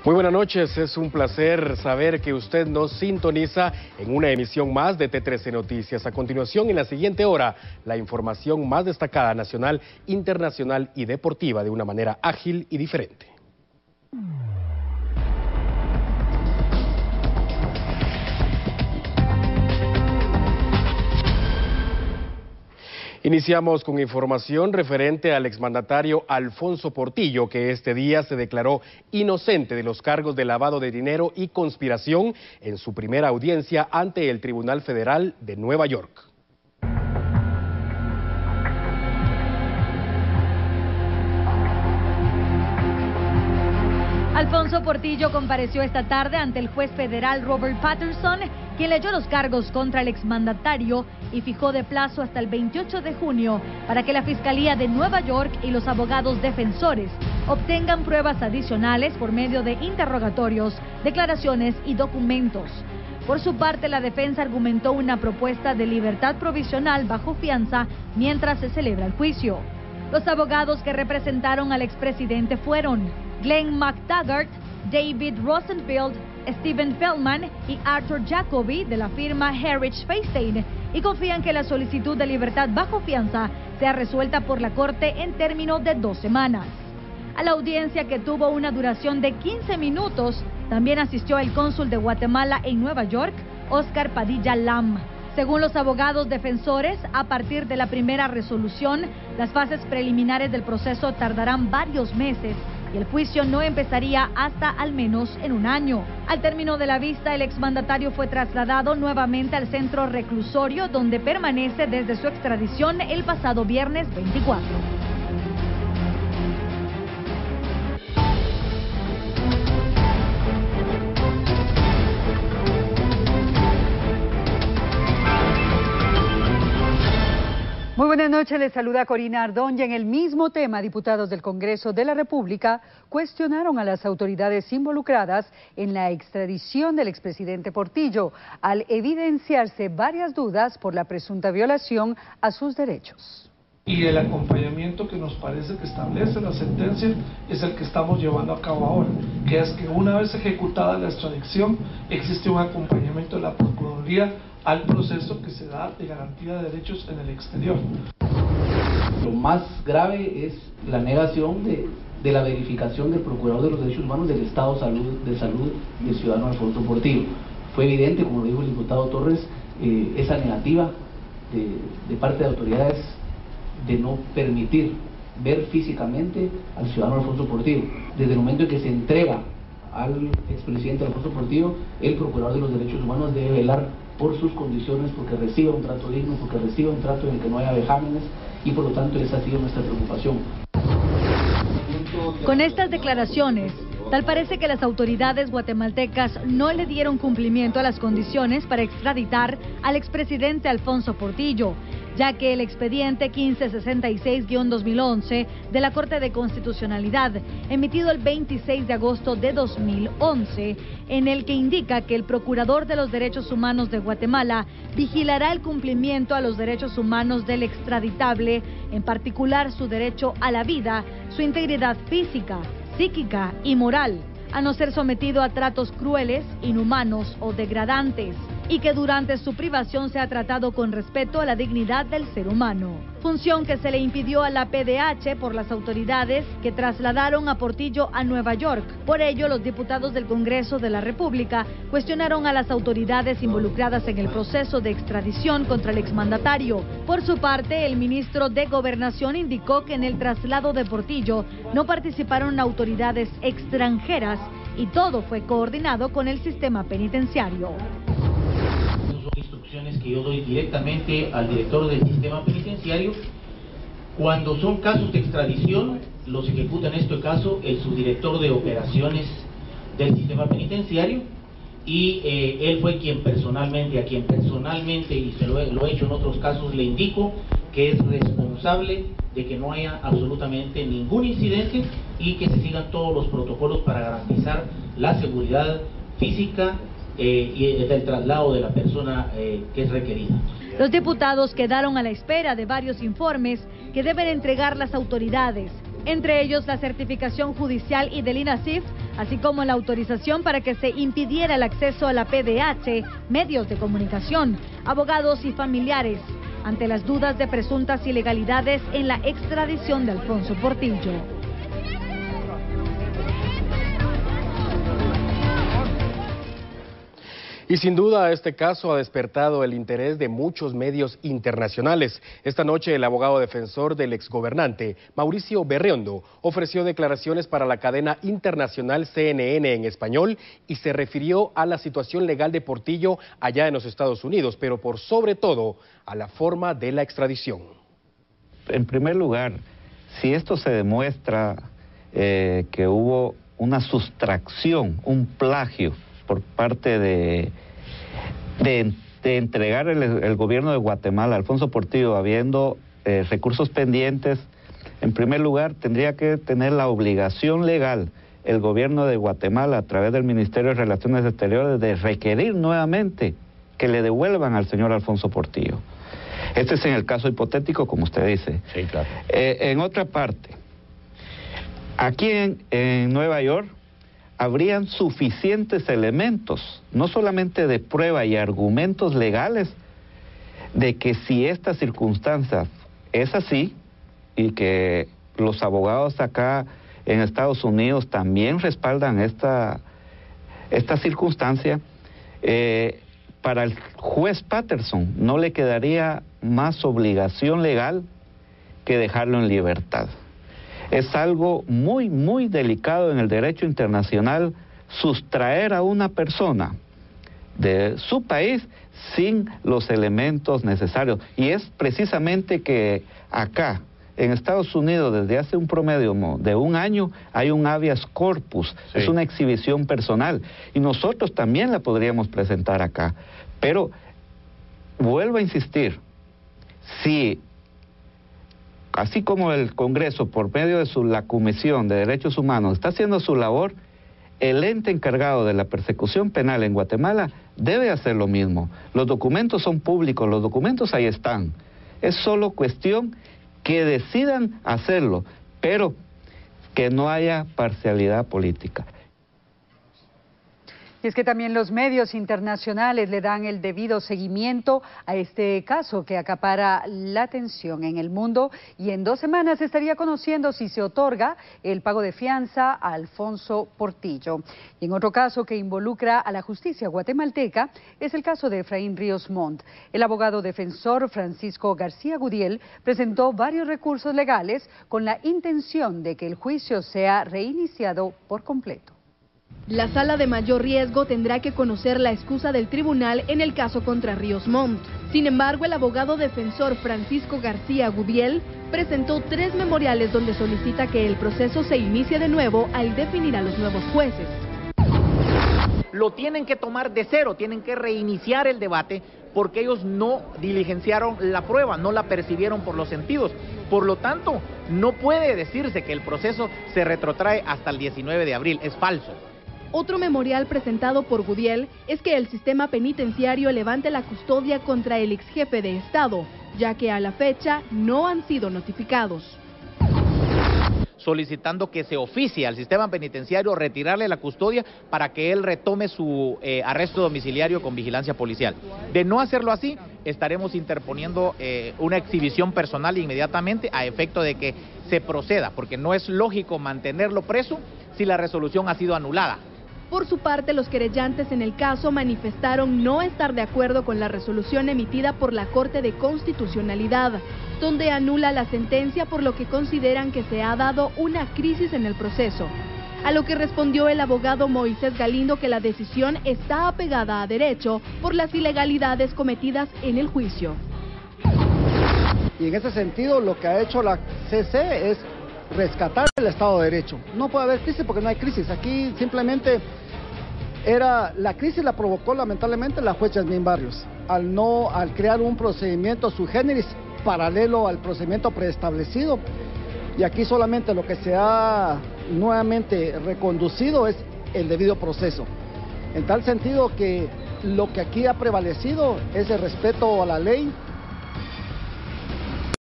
Muy buenas noches, es un placer saber que usted nos sintoniza en una emisión más de T13 Noticias. A continuación, en la siguiente hora, la información más destacada nacional, internacional y deportiva de una manera ágil y diferente. Iniciamos con información referente al exmandatario Alfonso Portillo, que este día se declaró inocente de los cargos de lavado de dinero y conspiración en su primera audiencia ante el Tribunal Federal de Nueva York. Alfonso Portillo compareció esta tarde ante el juez federal Robert Patterson, quien leyó los cargos contra el exmandatario y fijó de plazo hasta el 28 de junio para que la Fiscalía de Nueva York y los abogados defensores obtengan pruebas adicionales por medio de interrogatorios, declaraciones y documentos. Por su parte, la defensa argumentó una propuesta de libertad provisional bajo fianza mientras se celebra el juicio. Los abogados que representaron al expresidente fueron Glenn McTaggart, David Rosenfield, Stephen Feldman y Arthur Jacoby de la firma Heritage Feinstein, y confían que la solicitud de libertad bajo fianza sea resuelta por la Corte en términos de 2 semanas. A la audiencia, que tuvo una duración de 15 minutos, también asistió el cónsul de Guatemala en Nueva York, Oscar Padilla Lam. Según los abogados defensores, a partir de la primera resolución, las fases preliminares del proceso tardarán varios meses y el juicio no empezaría hasta al menos en 1 año. Al término de la vista, el exmandatario fue trasladado nuevamente al centro reclusorio, donde permanece desde su extradición el pasado viernes 24. Muy buenas noches, les saluda Corina Ardón y en el mismo tema, diputados del Congreso de la República cuestionaron a las autoridades involucradas en la extradición del expresidente Portillo, al evidenciarse varias dudas por la presunta violación a sus derechos. Y el acompañamiento que nos parece que establece la sentencia es el que estamos llevando a cabo ahora, que es que una vez ejecutada la extradición, existe un acompañamiento de la Procuraduría al proceso que se da de garantía de derechos en el exterior. Lo más grave es la negación de la verificación del Procurador de los Derechos Humanos del Estado de Salud del ciudadano Alfonso Portillo. Fue evidente, como lo dijo el diputado Torres, esa negativa de parte de autoridades de no permitir ver físicamente al ciudadano Alfonso Portillo. Desde el momento en que se entrega al expresidente Alfonso Portillo, el Procurador de los Derechos Humanos debe velar por sus condiciones, porque reciba un trato digno, porque reciba un trato en el que no haya vejámenes, y por lo tanto esa ha sido nuestra preocupación. Con estas declaraciones, tal parece que las autoridades guatemaltecas no le dieron cumplimiento a las condiciones para extraditar al expresidente Alfonso Portillo, ya que el expediente 1566-2011 de la Corte de Constitucionalidad, emitido el 26 de agosto de 2011, en el que indica que el Procurador de los Derechos Humanos de Guatemala vigilará el cumplimiento a los derechos humanos del extraditable, en particular su derecho a la vida, su integridad física, psíquica y moral, a no ser sometido a tratos crueles, inhumanos o degradantes, y que durante su privación se ha tratado con respeto a la dignidad del ser humano. Función que se le impidió a la PDH por las autoridades que trasladaron a Portillo a Nueva York. Por ello, los diputados del Congreso de la República cuestionaron a las autoridades involucradas en el proceso de extradición contra el exmandatario. Por su parte, el ministro de Gobernación indicó que en el traslado de Portillo no participaron autoridades extranjeras y todo fue coordinado con el sistema penitenciario. Instrucciones que yo doy directamente al director del sistema penitenciario. Cuando son casos de extradición, los ejecuta en este caso el subdirector de operaciones del sistema penitenciario, y él fue a quien personalmente, y se lo he hecho en otros casos, le indico que es responsable de que no haya absolutamente ningún incidente y que se sigan todos los protocolos para garantizar la seguridad física y del traslado de la persona que es requerida. Los diputados quedaron a la espera de varios informes que deben entregar las autoridades, entre ellos la certificación judicial y del INASIF así como la autorización para que se impidiera el acceso a la PDH, medios de comunicación, abogados y familiares, ante las dudas de presuntas ilegalidades en la extradición de Alfonso Portillo. Y sin duda este caso ha despertado el interés de muchos medios internacionales. Esta noche el abogado defensor del exgobernante, Mauricio Berriondo, ofreció declaraciones para la cadena internacional CNN en español y se refirió a la situación legal de Portillo allá en los Estados Unidos, pero por sobre todo a la forma de la extradición. En primer lugar, si esto se demuestra que hubo una sustracción, un plagio por parte de entregar el gobierno de Guatemala a Alfonso Portillo habiendo recursos pendientes, en primer lugar tendría que tener la obligación legal el gobierno de Guatemala a través del Ministerio de Relaciones Exteriores de requerir nuevamente que le devuelvan al señor Alfonso Portillo. Este es en el caso hipotético, como usted dice. Sí, claro. En otra parte, aquí en Nueva York habrían suficientes elementos, no solamente de prueba y argumentos legales, de que si esta circunstancia es así, y que los abogados acá en Estados Unidos también respaldan esta circunstancia, para el juez Patterson no le quedaría más obligación legal que dejarlo en libertad. Es algo muy, muy delicado en el derecho internacional sustraer a una persona de su país sin los elementos necesarios. Y es precisamente que acá, en Estados Unidos, desde hace un promedio de un año, hay un habeas corpus, sí. Es una exhibición personal. Y nosotros también la podríamos presentar acá. Pero, vuelvo a insistir, si así como el Congreso, por medio de la Comisión de Derechos Humanos, está haciendo su labor, el ente encargado de la persecución penal en Guatemala debe hacer lo mismo. Los documentos son públicos, los documentos ahí están. Es solo cuestión que decidan hacerlo, pero que no haya parcialidad política. Y es que también los medios internacionales le dan el debido seguimiento a este caso que acapara la atención en el mundo, y en 2 semanas estaría conociendo si se otorga el pago de fianza a Alfonso Portillo. Y en otro caso que involucra a la justicia guatemalteca es el caso de Efraín Ríos Montt. El abogado defensor Francisco García Gudiel presentó varios recursos legales con la intención de que el juicio sea reiniciado por completo. La sala de mayor riesgo tendrá que conocer la excusa del tribunal en el caso contra Ríos Montt. Sin embargo, el abogado defensor Francisco García Gudiel presentó 3 memoriales donde solicita que el proceso se inicie de nuevo al definir a los nuevos jueces. Lo tienen que tomar de cero, tienen que reiniciar el debate porque ellos no diligenciaron la prueba, no la percibieron por los sentidos. Por lo tanto, no puede decirse que el proceso se retrotrae hasta el 19 de abril, es falso. Otro memorial presentado por Gudiel es que el sistema penitenciario levante la custodia contra el exjefe de Estado, ya que a la fecha no han sido notificados. Solicitando que se oficie al sistema penitenciario retirarle la custodia para que él retome su arresto domiciliario con vigilancia policial. De no hacerlo así, estaremos interponiendo una exhibición personal inmediatamente a efecto de que se proceda, porque no es lógico mantenerlo preso si la resolución ha sido anulada. Por su parte, los querellantes en el caso manifestaron no estar de acuerdo con la resolución emitida por la Corte de Constitucionalidad, donde anula la sentencia por lo que consideran que se ha dado una crisis en el proceso. A lo que respondió el abogado Moisés Galindo que la decisión está apegada a derecho por las ilegalidades cometidas en el juicio. Y en ese sentido, lo que ha hecho la CC es rescatar el Estado de Derecho. No puede haber crisis porque no hay crisis. Aquí simplemente la crisis la provocó lamentablemente la juez Yasmín Barrios al crear un procedimiento sui generis paralelo al procedimiento preestablecido, y aquí solamente lo que se ha nuevamente reconducido es el debido proceso, en tal sentido que lo que aquí ha prevalecido es el respeto a la ley,